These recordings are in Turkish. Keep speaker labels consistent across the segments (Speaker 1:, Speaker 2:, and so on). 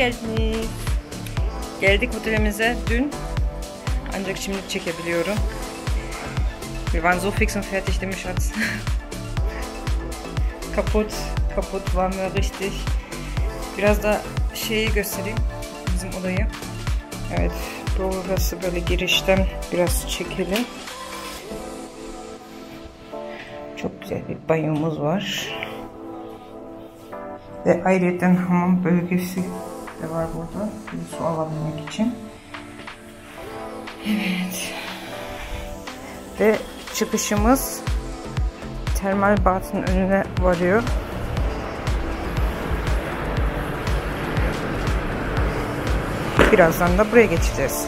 Speaker 1: geldiniz. Geldik otelimize dün. Ancak şimdi çekebiliyorum. Wir waren so fix und fertig, değil mi Schatz? Kaputt war mir richtig. Biraz da şeyi göstereyim. Bizim odayı. Evet. Burası böyle girişten biraz çekelim. Çok güzel bir banyomuz var. Ve ayrıca hamam bölgesi de var burada. Su alabilmek için. Evet. Ve çıkışımız termal batın önüne varıyor. Birazdan da buraya geçeceğiz.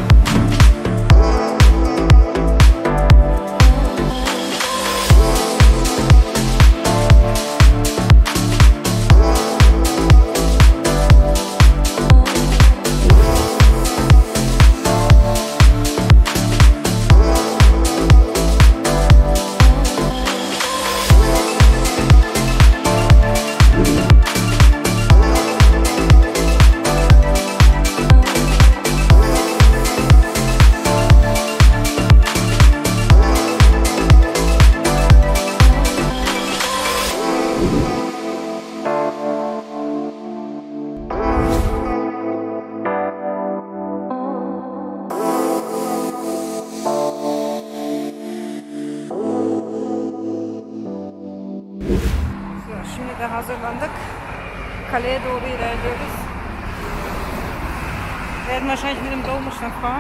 Speaker 1: Şimdi de hazırlandık. Kaleye doğru ilerliyoruz. Werden wahrscheinlich mit dem Dolmuschner fahren.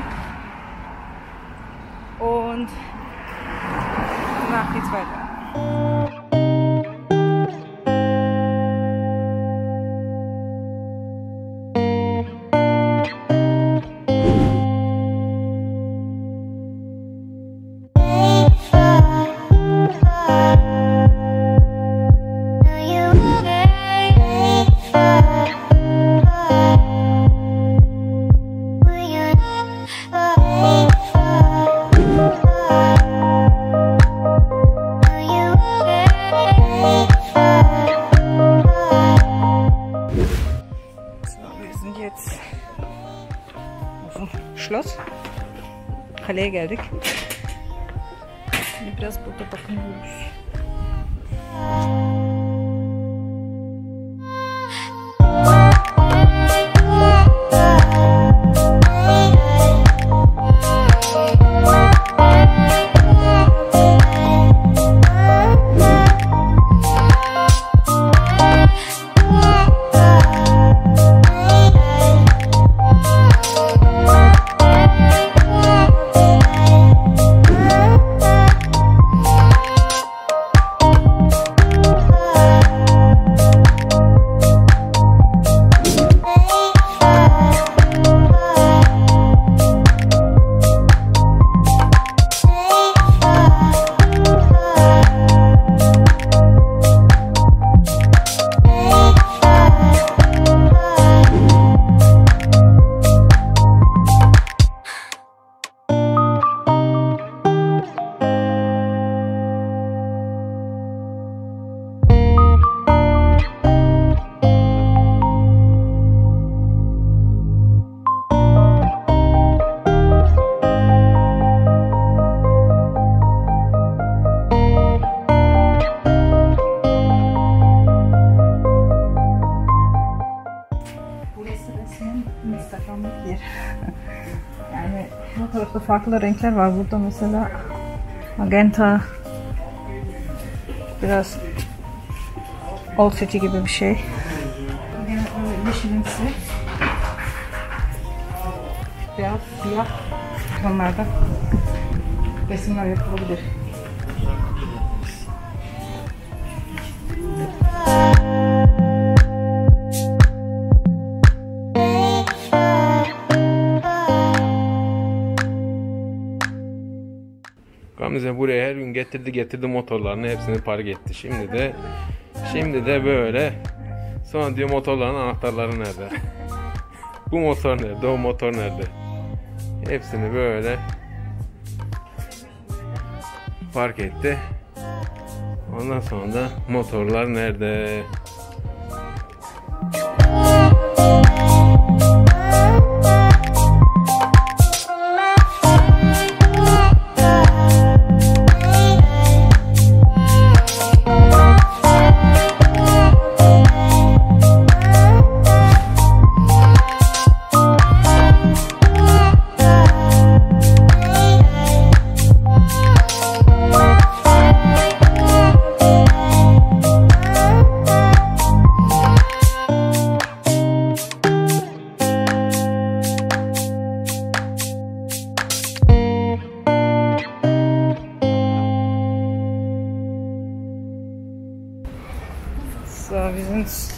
Speaker 1: Und danach geht's weiter. Schloss. Kaleye geldik. Şimdi biraz burada bakıyoruz. Yani bu tarafta farklı renkler var. Burada mesela magenta, biraz Old City gibi bir şey. Yine yeşilimsi, beyaz, siyah tonlarda resimler yapılabilir.
Speaker 2: Gamze buraya her gün getirdi motorlarını, hepsini park etti. Şimdi de böyle. Sonra diyor motorların anahtarları nerede? Bu motor nerede? O motor nerede? Hepsini böyle park etti. Ondan sonra da motorlar nerede?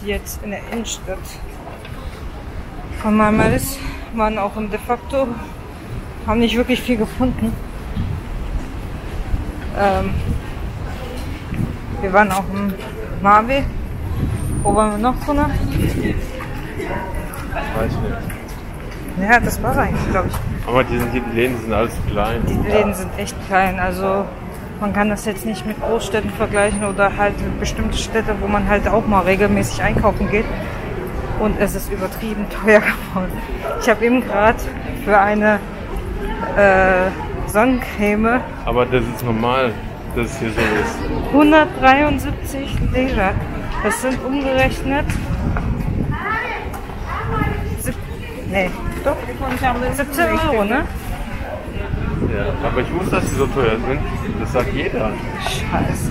Speaker 1: jetzt in der Innenstadt von Marmaris, waren auch de facto, haben nicht wirklich viel gefunden. Wir waren auch im Meer. Wo waren wir noch drin?
Speaker 2: Ich weiß nicht.
Speaker 1: Ja, das war eigentlich, glaube ich.
Speaker 2: Aber die Läden sind alles klein.
Speaker 1: Die Läden sind echt klein, also man kann das jetzt nicht mit Großstädten vergleichen oder halt bestimmte Städte, wo man halt auch mal regelmäßig einkaufen geht. Und es ist übertrieben teuer geworden. Ich habe eben gerade für eine Sonnencreme.
Speaker 2: Aber das ist normal, dass es hier so ist.
Speaker 1: 173 Lira. Das sind umgerechnet. Nee, doch. 17 Euro, ne?
Speaker 2: Ja, aber ich wusste, dass sie so teuer sind. Das sagt jeder.
Speaker 1: Scheiße.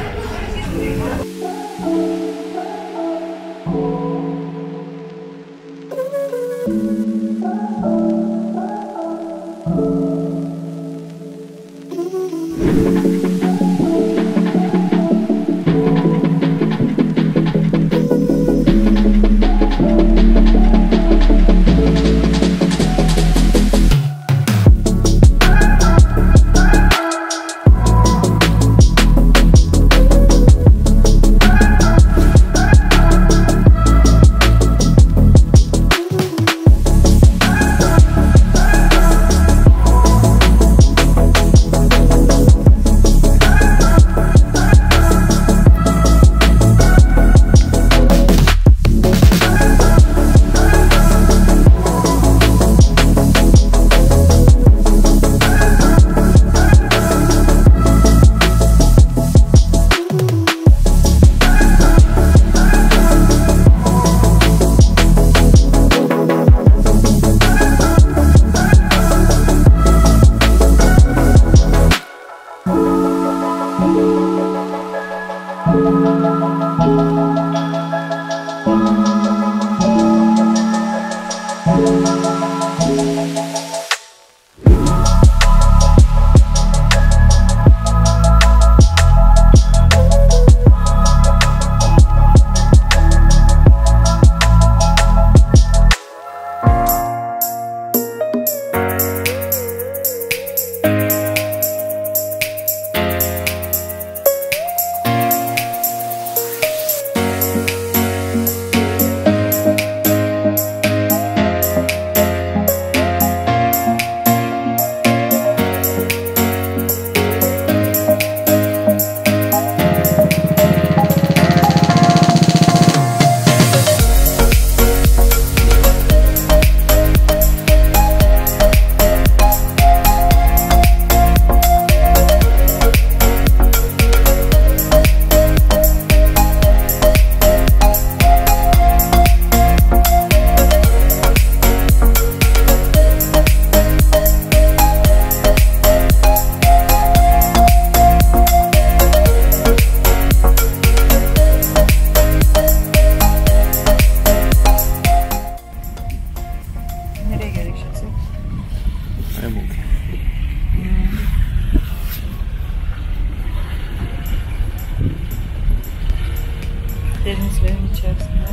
Speaker 1: Denizlerin içerisinde.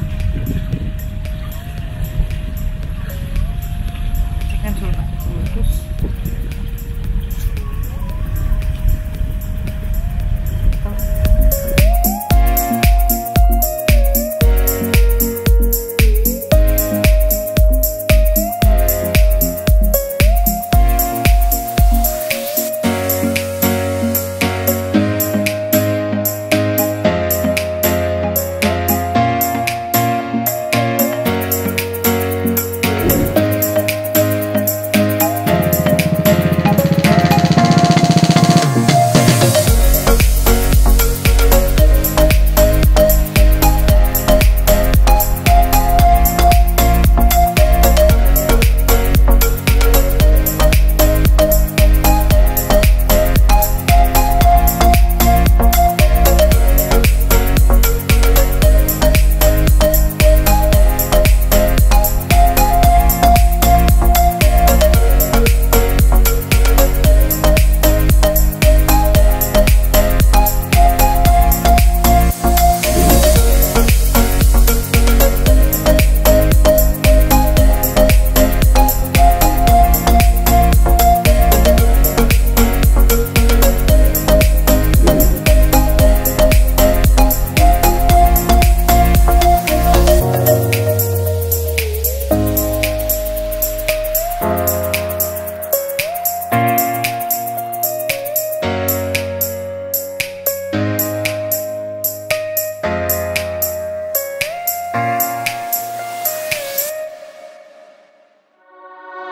Speaker 1: Tekne turuna katılıyoruz.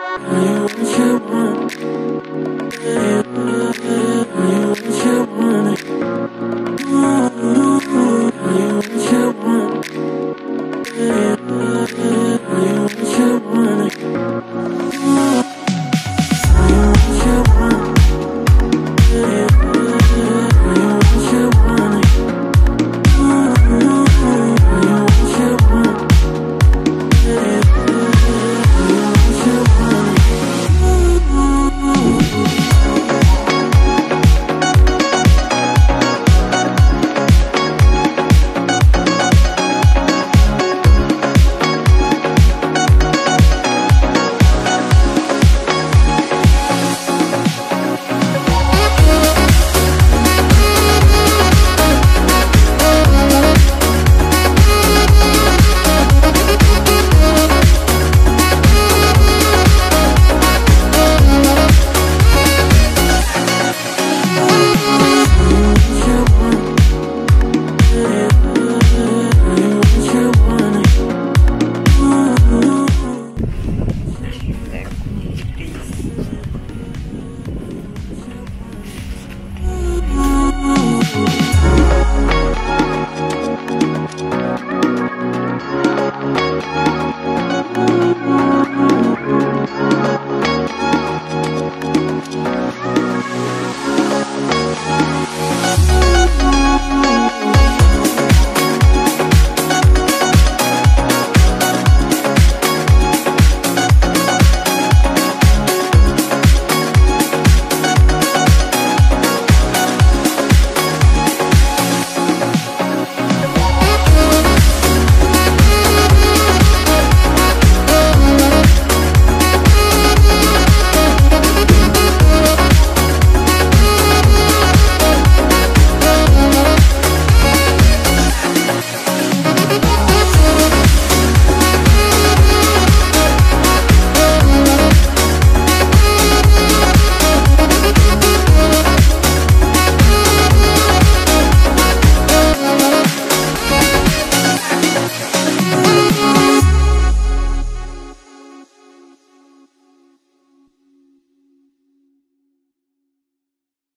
Speaker 3: Are you what you want?